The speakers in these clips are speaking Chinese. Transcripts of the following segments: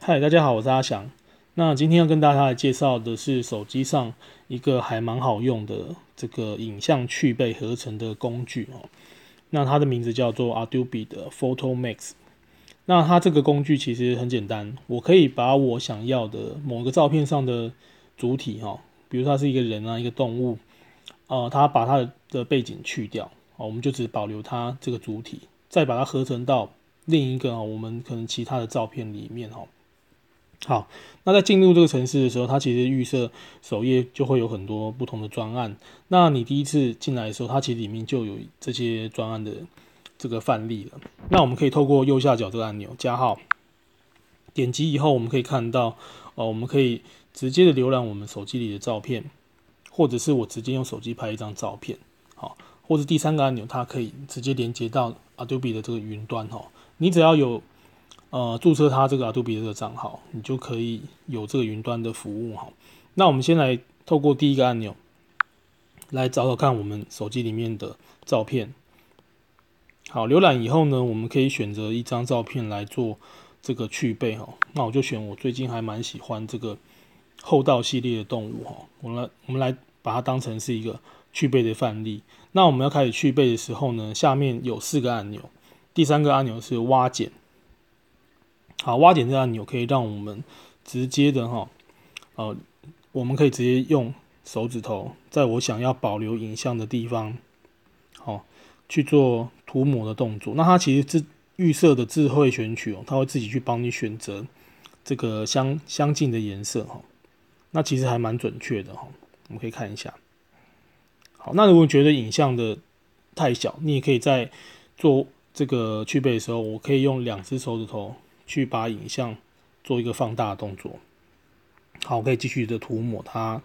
嗨，大家好，我是阿翔。那今天要跟大家来介绍的是手机上一个还蛮好用的这个影像去背合成的工具哦。那它的名字叫做 Adobe 的 Photo Max。那它这个工具其实很简单，我可以把我想要的某个照片上的主体哈，比如说它是一个人啊，一个动物，它把它的背景去掉，我们就只保留它这个主体，再把它合成到另一个我们可能其他的照片里面哈。好，那在进入这个程式的时候，它其实预设首页就会有很多不同的专案。那你第一次进来的时候，它其实里面就有这些专案的这个范例了。那我们可以透过右下角这个按钮加号，点击以后，我们可以看到，我们可以直接的浏览我们手机里的照片，或者是我直接用手机拍一张照片，好，或者第三个按钮，它可以直接连接到 Adobe 的这个云端哈。你只要有注册它这个 Adobe 的这个账号，你就可以有这个云端的服务哈。那我们先来透过第一个按钮来找找看我们手机里面的照片。好，浏览以后呢，我们可以选择一张照片来做这个去背哈。那我就选我最近还蛮喜欢这个厚道系列的动物哈。我们来把它当成是一个去背的范例。那我们要开始去背的时候呢，下面有4个按钮，第3个按钮是挖剪。好，挖剪这个按钮可以让我们直接的我们可以直接用手指头在我想要保留影像的地方，去做涂抹的动作。那它其实预设的智慧选取它会自己去帮你选择这个相近的颜色那其实还蛮准确的我们可以看一下。好，那如果你觉得影像的太小，你也可以在做这个去背的时候，我可以用2只手指头去把影像做一个放大的动作。好，我可以继续的涂抹它。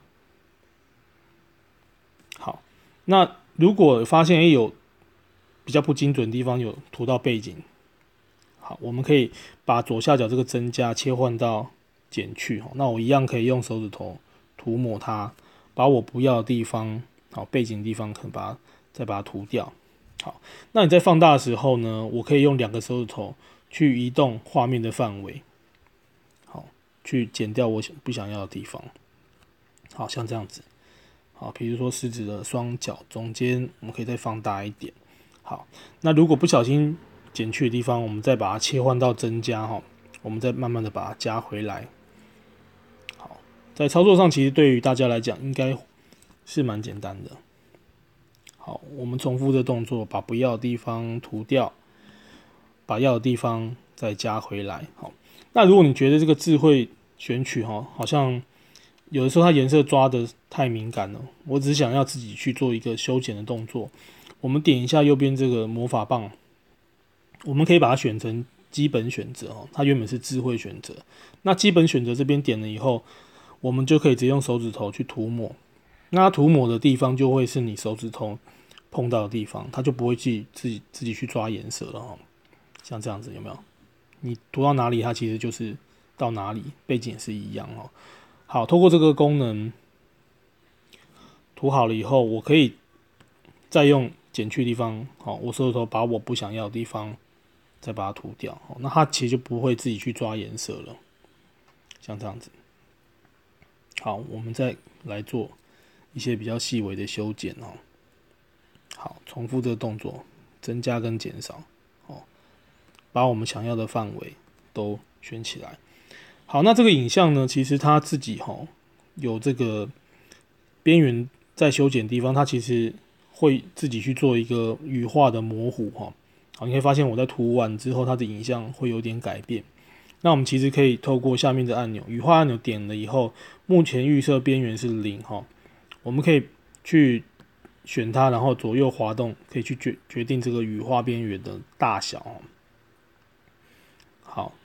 好，那如果发现有比较不精准的地方，有涂到背景，好，我们可以把左下角这个增加切换到减去。那我一样可以用手指头涂抹它，把我不要的地方，好，背景的地方可能再把它涂掉。好，那你在放大的时候呢，我可以用2个手指头去移动画面的范围，好，去减掉我不想要的地方。好，像这样子。好，比如说食指的双脚中间，我们可以再放大一点。好，那如果不小心减去的地方，我们再把它切换到增加我们再慢慢的把它加回来。好，在操作上其实对于大家来讲应该是蛮简单的。好，我们重复的动作，把不要的地方涂掉，把要的地方再加回来。好，那如果你觉得这个智慧选取好像有的时候它颜色抓的太敏感了，我只是想要自己去做一个修剪的动作，我们点一下右边这个魔法棒，我们可以把它选成基本选择它原本是智慧选择。那基本选择这边点了以后，我们就可以直接用手指头去涂抹。那它涂抹的地方就会是你手指头碰到的地方，它就不会自己去抓颜色了像这样子有没有？你涂到哪里，它其实就是到哪里，背景也是一样好，透过这个功能涂好了以后，我可以再用减去的地方，我手指头把我不想要的地方再把它涂掉，那它其实就不会自己去抓颜色了，像这样子。好，我们再来做一些比较细微的修剪好，重复这个动作，增加跟减少把我们想要的范围都选起来。好，那这个影像呢，其实它自己有这个边缘在修剪的地方，它其实会自己去做一个羽化的模糊好，你可以发现我在涂完之后，它的影像会有点改变。那我们其实可以透过下面的按钮，羽化按钮点了以后，目前预设边缘是0我们可以去选它，然后左右滑动，可以去决定这个羽化边缘的大小好，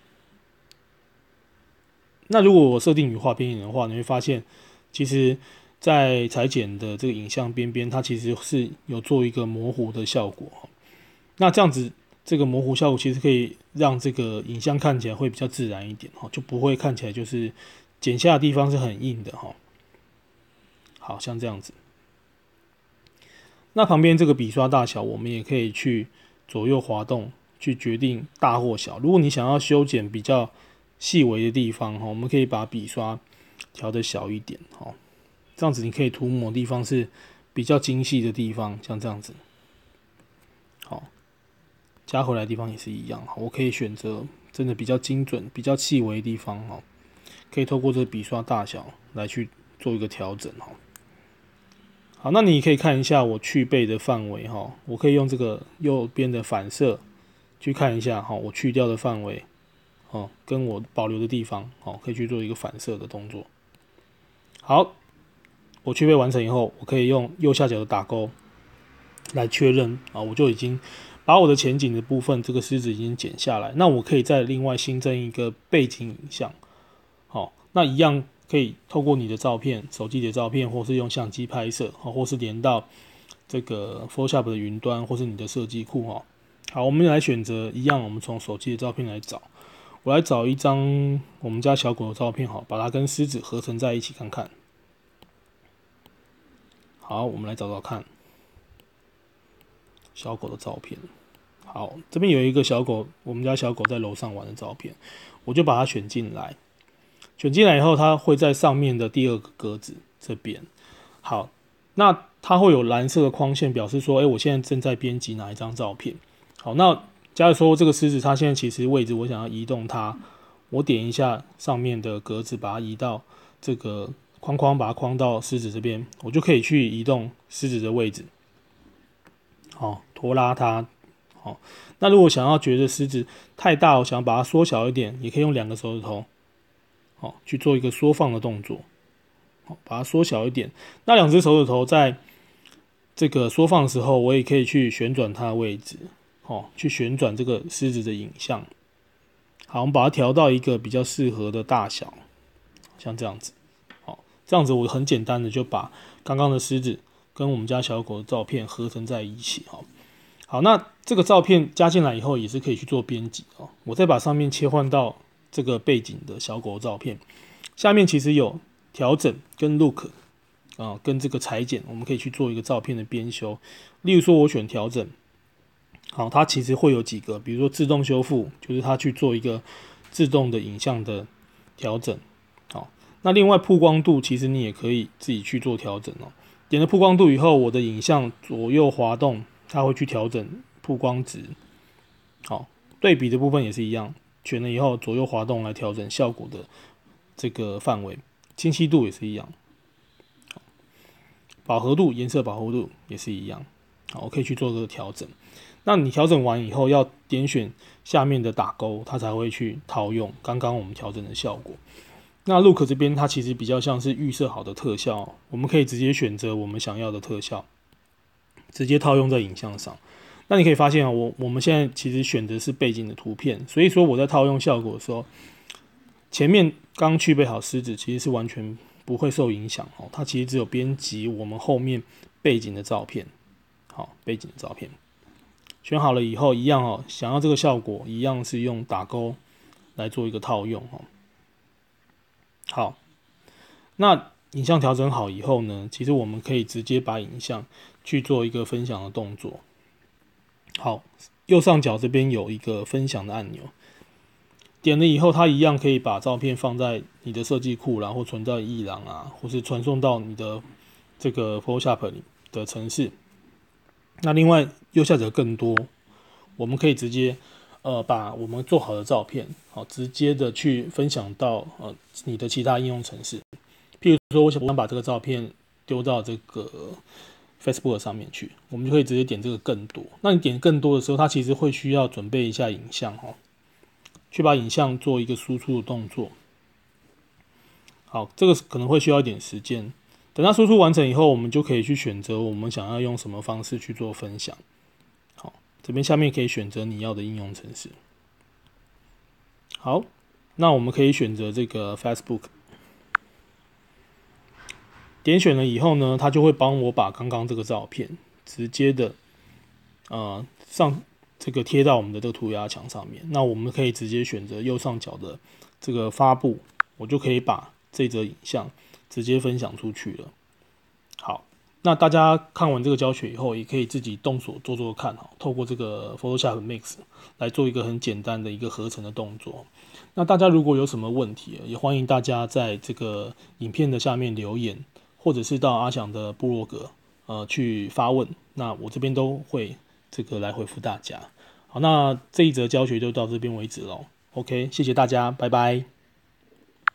那如果我设定羽化边缘的话，你会发现，其实在裁剪的这个影像边边，它其实是有做一个模糊的效果那这样子，这个模糊效果其实可以让这个影像看起来会比较自然一点就不会看起来就是剪下的地方是很硬的好，像这样子。那旁边这个笔刷大小，我们也可以去左右滑动，去决定大或小。如果你想要修剪比较细微的地方，我们可以把笔刷调得小一点，这样子你可以涂抹的地方是比较精细的地方，像这样子。好，加回来的地方也是一样，我可以选择真的比较精准、比较细微的地方，可以透过这个笔刷大小来去做一个调整，好，那你可以看一下我去背的范围，我可以用这个右边的反射去看一下，我去掉的范围，跟我保留的地方，可以去做一个反射的动作。好，我去背完成以后，我可以用右下角的打勾来确认，我就已经把我的前景的部分这个狮子已经剪下来。那我可以再另外新增一个背景影像，那一样可以透过你的照片、手机的照片，或是用相机拍摄，或是连到这个 Photoshop 的云端，或是你的设计库。好，我们来选择一样，我们从手机的照片来找。我来找一张我们家小狗的照片，把它跟狮子合成在一起看看。好，我们来找找看小狗的照片。好，这边有一个小狗，我们家小狗在楼上玩的照片，我就把它选进来。选进来以后，它会在上面的第二个格子这边。好，那它会有蓝色的框线，表示说，我现在正在编辑哪一张照片。好，那假如说这个狮子它现在其实位置，我想要移动它，我点一下上面的格子，把它移到这个框框，把它框到狮子这边，我就可以去移动狮子的位置。好，拖拉它。好，那如果想要觉得狮子太大，我想要把它缩小一点，也可以用2个手指头。去做一个缩放的动作，把它缩小一点。那2只手指头在这个缩放的时候，我也可以去旋转它的位置，去旋转这个狮子的影像。好，我们把它调到一个比较适合的大小，像这样子。这样子我很简单的就把刚刚的狮子跟我们家小狗的照片合成在一起。好，那这个照片加进来以后，也是可以去做编辑。我再把上面切换到这个背景的小狗照片，下面其实有调整跟 look 跟这个裁剪，我们可以去做一个照片的编修。例如说我选调整，好，它其实会有几个，比如说自动修复，就是它去做一个自动的影像的调整。好，那另外曝光度其实你也可以自己去做调整。点了曝光度以后，我的影像左右滑动，它会去调整曝光值。好，对比的部分也是一样。选了以后，左右滑动来调整效果的这个范围，清晰度也是一样，饱和度、颜色饱和度也是一样。好，我可以去做这个调整。那你调整完以后，要点选下面的打勾，它才会去套用刚刚我们调整的效果。那 Look 这边它其实比较像是预设好的特效，我们可以直接选择我们想要的特效，直接套用在影像上。那你可以发现我们现在其实选的是背景的图片，所以说我在套用效果的时候，前面刚去背好狮子其实是完全不会受影响，它其实只有编辑我们后面背景的照片。好，背景的照片选好了以后，一样想要这个效果，一样是用打勾来做一个套用。好，那影像调整好以后呢，其实我们可以直接把影像去做一个分享的动作。好，右上角这边有一个分享的按钮，点了以后，它一样可以把照片放在你的设计库，然后存到艺廊或是传送到你的这个 Photoshop 里的程式。那另外右下角更多，我们可以直接把我们做好的照片，直接的去分享到你的其他应用程式。譬如说，我想把这个照片丢到这个Facebook 上面去，我们就可以直接点这个更多。那你点更多的时候，它其实会需要准备一下影像，去把影像做一个输出的动作。好，这个可能会需要一点时间。等它输出完成以后，我们就可以去选择我们想要用什么方式去做分享。好，这边下面可以选择你要的应用程式。好，那我们可以选择这个 Facebook。点选了以后呢，它就会帮我把刚刚这个照片直接的上这个贴到我们的这个涂鸦墙上面。那我们可以直接选择右上角的这个发布，我就可以把这则影像直接分享出去了。好， 那大家看完这个教学以后，也可以自己动手做做看，透过这个 Photoshop Mix 来做一个很简单的一个合成的动作。那大家如果有什么问题，也欢迎大家在这个影片的下面留言，或者是到阿翔的部落格去发问，那我这边都会这个来回复大家。好，那这一则教学就到这边为止咯。OK， 谢谢大家，拜拜。